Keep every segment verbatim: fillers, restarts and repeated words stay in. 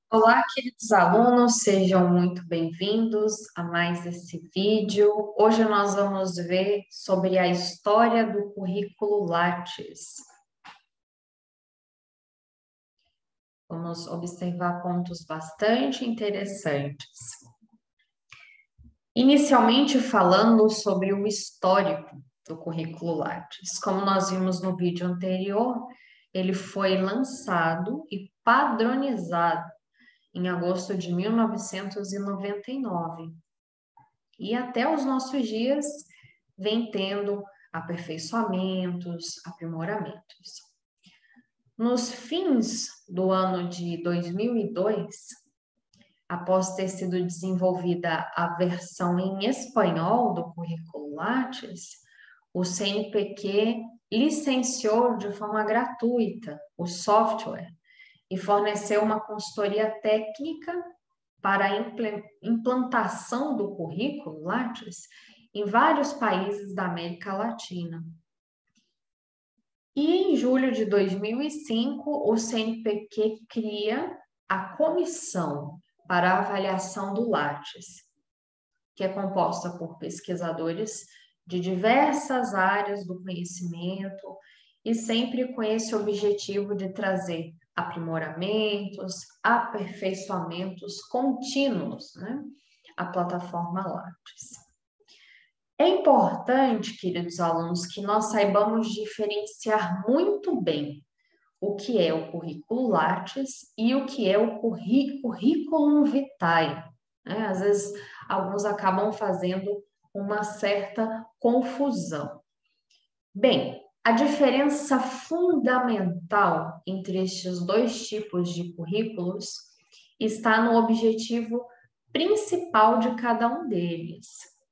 Olá, queridos alunos, sejam muito bem-vindos a mais esse vídeo. Hoje nós vamos ver sobre a história do currículo Lattes. Vamos observar pontos bastante interessantes. Inicialmente falando sobre o histórico do currículo Lattes. Como nós vimos no vídeo anterior, ele foi lançado e padronizado em agosto de mil novecentos e noventa e nove. E até os nossos dias vem tendo aperfeiçoamentos, aprimoramentos. Nos fins do ano de dois mil e dois, após ter sido desenvolvida a versão em espanhol do currículo Lattes, o C N P Q licenciou de forma gratuita o software e forneceu uma consultoria técnica para a implantação do currículo Lattes em vários países da América Latina. E em julho de dois mil e cinco, o C N P Q cria a Comissão para a Avaliação do Lattes, que é composta por pesquisadores de diversas áreas do conhecimento e sempre com esse objetivo de trazer aprimoramentos, aperfeiçoamentos contínuos, né, à plataforma Lattes. É importante, queridos alunos, que nós saibamos diferenciar muito bem o que é o currículo Lattes e o que é o currículo vitae. Né? Às vezes, alguns acabam fazendo uma certa confusão. Bem, a diferença fundamental entre estes dois tipos de currículos está no objetivo principal de cada um deles.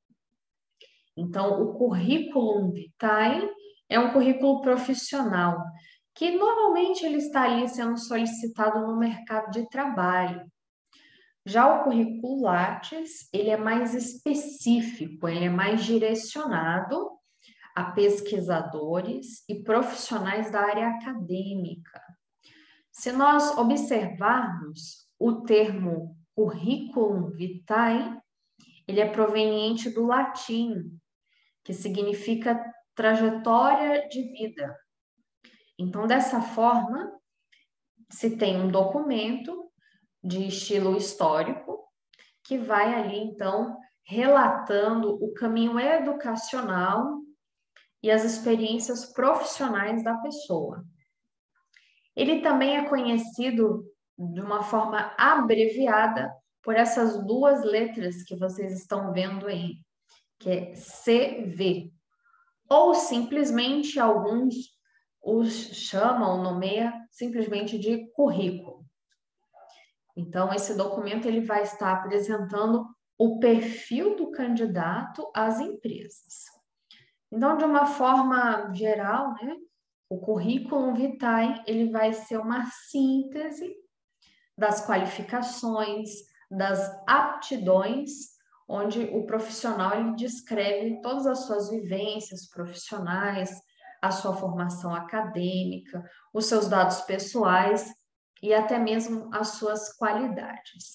Então, o currículo vitae é um currículo profissional, que normalmente ele está ali sendo solicitado no mercado de trabalho. Já o currículo Lattes, ele é mais específico, ele é mais direcionado a pesquisadores e profissionais da área acadêmica. Se nós observarmos o termo curriculum vitae, ele é proveniente do latim, que significa trajetória de vida. Então, dessa forma, se tem um documento de estilo histórico que vai ali, então, relatando o caminho educacional e as experiências profissionais da pessoa. Ele também é conhecido de uma forma abreviada por essas duas letras que vocês estão vendo aí, que é C V, ou simplesmente alguns os chamam, nomeia simplesmente de currículo. Então, esse documento ele vai estar apresentando o perfil do candidato às empresas. Então, de uma forma geral, né, o currículo vitae ele vai ser uma síntese das qualificações, das aptidões, onde o profissional ele descreve todas as suas vivências profissionais, a sua formação acadêmica, os seus dados pessoais e até mesmo as suas qualidades.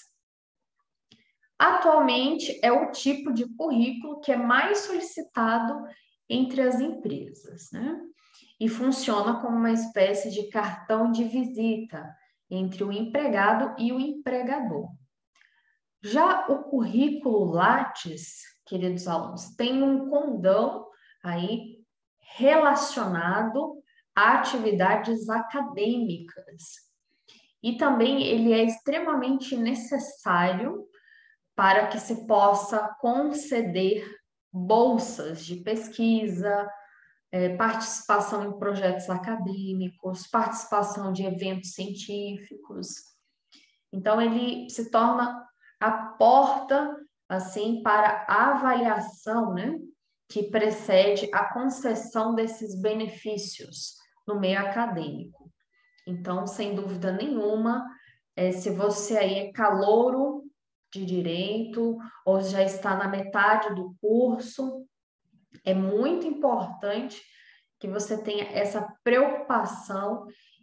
Atualmente é o tipo de currículo que é mais solicitado entre as empresas, né? E funciona como uma espécie de cartão de visita entre o empregado e o empregador. Já o currículo Lattes, queridos alunos, tem um condão aí relacionado a atividades acadêmicas. E também ele é extremamente necessário para que se possa conceder bolsas de pesquisa, é, participação em projetos acadêmicos, participação de eventos científicos. Então, ele se torna a porta, assim, para a avaliação, né, que precede a concessão desses benefícios no meio acadêmico. Então, sem dúvida nenhuma, é, se você aí é calouro de direito ou já está na metade do curso, é muito importante que você tenha essa preocupação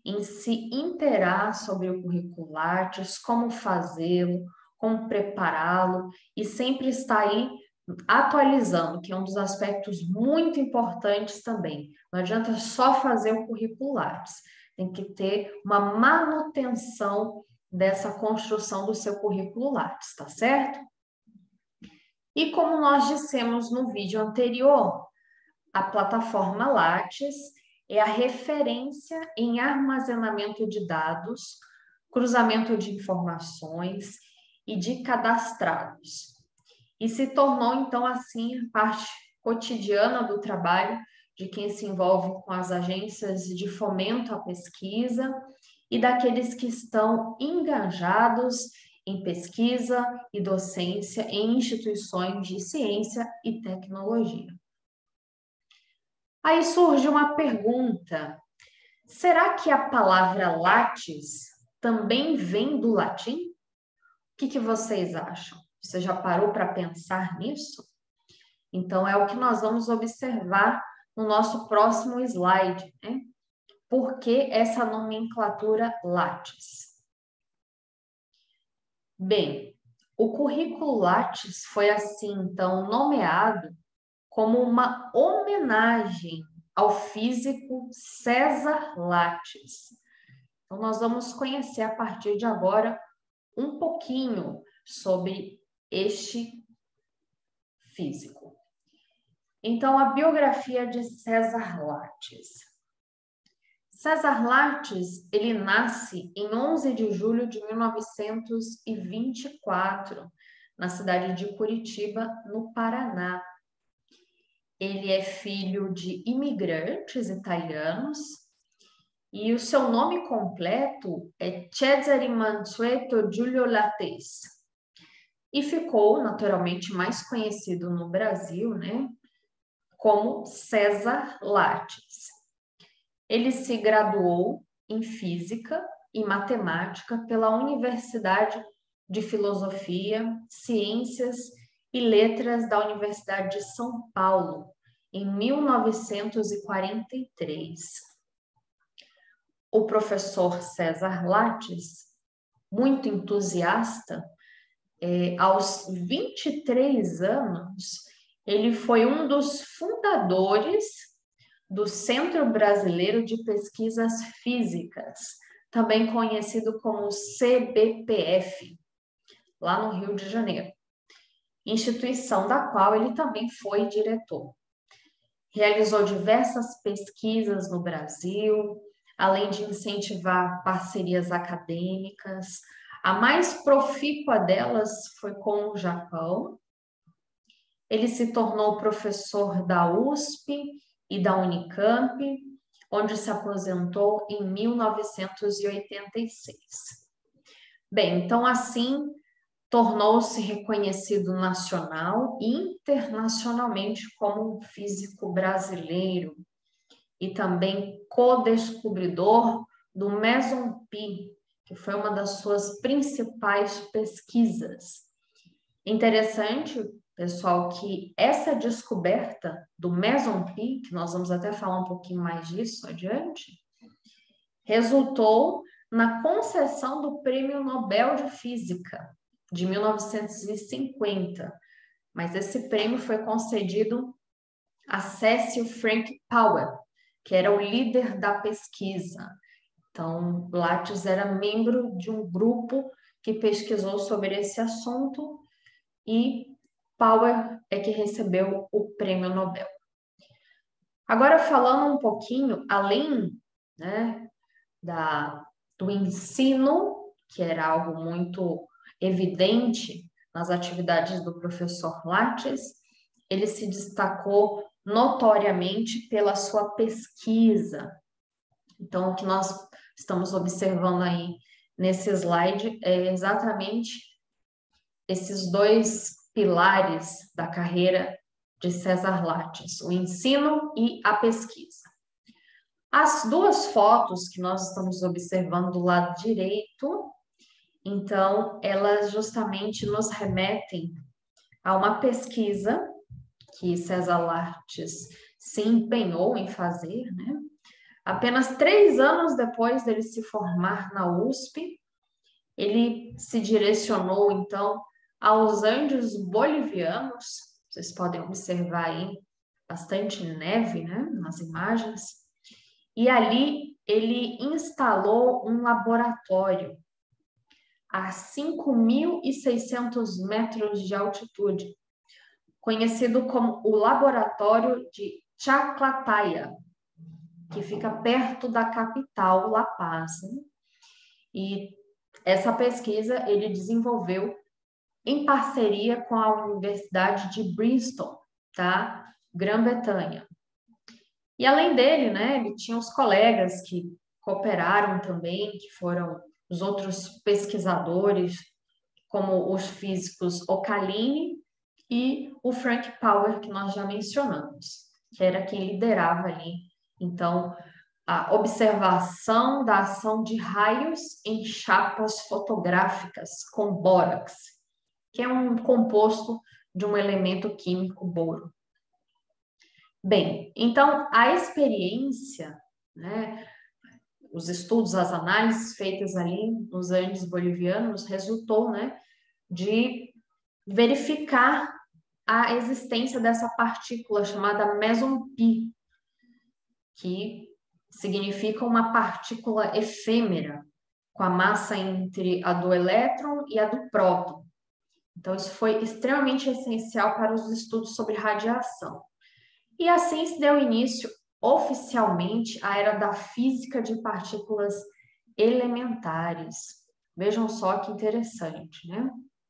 em se inteirar sobre o currículo Lattes, como fazê-lo, como prepará-lo e sempre está aí atualizando, que é um dos aspectos muito importantes também. Não adianta só fazer o currículo Lattes, tem que ter uma manutenção dessa construção do seu currículo Lattes, tá certo? E como nós dissemos no vídeo anterior, a plataforma Lattes é a referência em armazenamento de dados, cruzamento de informações e de cadastrados. E se tornou, então, assim, parte cotidiana do trabalho de quem se envolve com as agências de fomento à pesquisa e daqueles que estão engajados em pesquisa e docência em instituições de ciência e tecnologia. Aí surge uma pergunta: será que a palavra Lattes também vem do latim? O que, que vocês acham? Você já parou para pensar nisso? Então, é o que nós vamos observar no nosso próximo slide, né? Por que essa nomenclatura Lattes? Bem, o currículo Lattes foi assim, então, nomeado como uma homenagem ao físico César Lattes. Então, nós vamos conhecer a partir de agora um pouquinho sobre este físico. Então, a biografia de César Lattes. César Lattes, ele nasce em onze de julho de mil novecentos e vinte e quatro, na cidade de Curitiba, no Paraná. Ele é filho de imigrantes italianos e o seu nome completo é Cesare Mansueto Giulio Lattes. E ficou, naturalmente, mais conhecido no Brasil, né, como César Lattes. Ele se graduou em Física e Matemática pela Universidade de Filosofia, Ciências e Letras da Universidade de São Paulo, em mil novecentos e quarenta e três. O professor César Lattes, muito entusiasta, é, aos vinte e três anos, ele foi um dos fundadores do Centro Brasileiro de Pesquisas Físicas, também conhecido como C B P F, lá no Rio de Janeiro, instituição da qual ele também foi diretor. Realizou diversas pesquisas no Brasil, além de incentivar parcerias acadêmicas. A mais profícua delas foi com o Japão. Ele se tornou professor da U S P e da Unicamp, onde se aposentou em mil novecentos e oitenta e seis. Bem, então assim tornou-se reconhecido nacional e internacionalmente como um físico brasileiro e também co-descobridor do Meson Pi, que foi uma das suas principais pesquisas. Interessante, pessoal, que essa descoberta do Meson Pi, que nós vamos até falar um pouquinho mais disso adiante, resultou na concessão do Prêmio Nobel de Física de mil novecentos e cinquenta, mas esse prêmio foi concedido a Cecil Frank Powell, que era o líder da pesquisa. Então, Lattes era membro de um grupo que pesquisou sobre esse assunto e Powell é que recebeu o Prêmio Nobel. Agora, falando um pouquinho, além, né, da, do ensino, que era algo muito evidente nas atividades do professor Lattes, ele se destacou notoriamente pela sua pesquisa. Então, o que nós estamos observando aí nesse slide é exatamente esses dois pilares da carreira de César Lattes, o ensino e a pesquisa. As duas fotos que nós estamos observando do lado direito, então, elas justamente nos remetem a uma pesquisa que César Lattes se empenhou em fazer, né? Apenas três anos depois dele se formar na U S P, ele se direcionou, então, aos Andes bolivianos. Vocês podem observar aí bastante neve, né, nas imagens. E ali ele instalou um laboratório a cinco mil e seiscentos metros de altitude, conhecido como o Laboratório de Chaclataya, que fica perto da capital, La Paz. Né? E essa pesquisa ele desenvolveu em parceria com a Universidade de Bristol, tá? Grã-Bretanha. E além dele, né, ele tinha os colegas que cooperaram também, que foram os outros pesquisadores, como os físicos Ocalini e o Frank Power, que nós já mencionamos, que era quem liderava ali, então, a observação da ação de raios em chapas fotográficas com bórax, que é um composto de um elemento químico boro. Bem, então a experiência, né, os estudos, as análises feitas ali nos Andes bolivianos resultou, né, de verificar a existência dessa partícula chamada meson pi, que significa uma partícula efêmera, com a massa entre a do elétron e a do próton. Então, isso foi extremamente essencial para os estudos sobre radiação. E assim se deu início, oficialmente, à era da física de partículas elementares. Vejam só que interessante, né?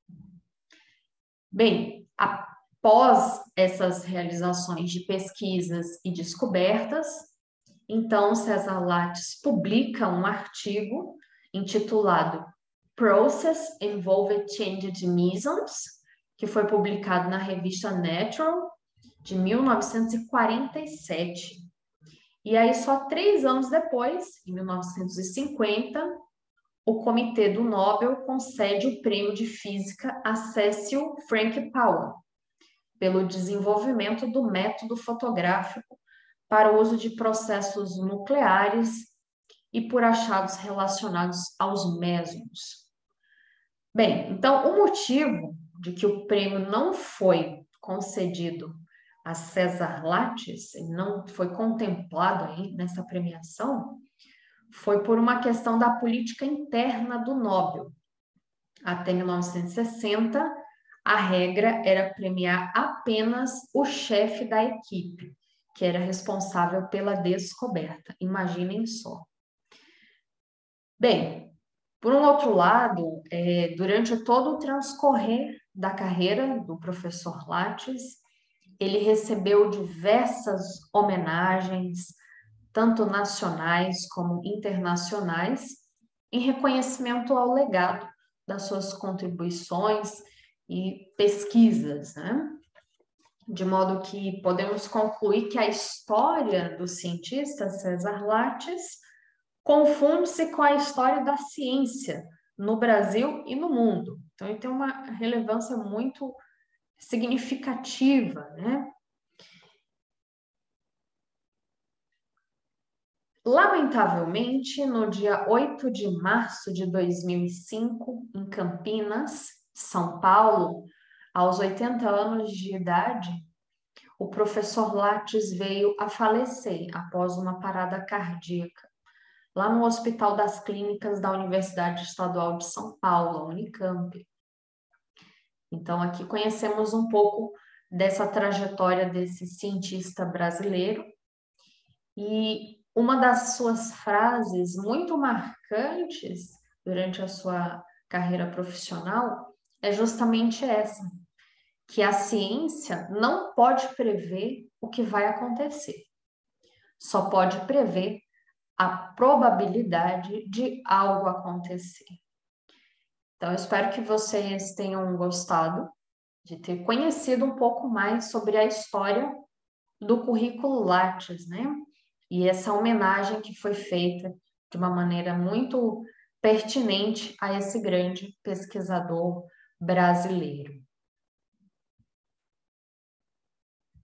Bem, após essas realizações de pesquisas e descobertas, então César Lattes publica um artigo intitulado Process Involved Changed Mesons, que foi publicado na revista Natural, de mil novecentos e quarenta e sete. E aí, só três anos depois, em mil novecentos e cinquenta, o Comitê do Nobel concede o prêmio de física a Cecil Frank Power, pelo desenvolvimento do método fotográfico para o uso de processos nucleares e por achados relacionados aos mesons. Bem, então, o motivo de que o prêmio não foi concedido a César Lattes, não foi contemplado aí nessa premiação, foi por uma questão da política interna do Nobel. Até mil novecentos e sessenta, a regra era premiar apenas o chefe da equipe, que era responsável pela descoberta. Imaginem só. Bem, por um outro lado, é, durante todo o transcorrer da carreira do professor Lattes, ele recebeu diversas homenagens, tanto nacionais como internacionais, em reconhecimento ao legado das suas contribuições e pesquisas, né? De modo que podemos concluir que a história do cientista César Lattes confunde-se com a história da ciência no Brasil e no mundo. Então, ele tem uma relevância muito significativa, né? Lamentavelmente, no dia oito de março de dois mil e cinco, em Campinas, São Paulo, aos oitenta anos de idade, o professor Lattes veio a falecer após uma parada cardíaca, lá no Hospital das Clínicas da Universidade Estadual de São Paulo, a Unicamp. Então, aqui conhecemos um pouco dessa trajetória desse cientista brasileiro. E uma das suas frases muito marcantes durante a sua carreira profissional é justamente essa, que a ciência não pode prever o que vai acontecer, só pode prever a probabilidade de algo acontecer. Então, eu espero que vocês tenham gostado de ter conhecido um pouco mais sobre a história do currículo Lattes, né? E essa homenagem que foi feita de uma maneira muito pertinente a esse grande pesquisador brasileiro.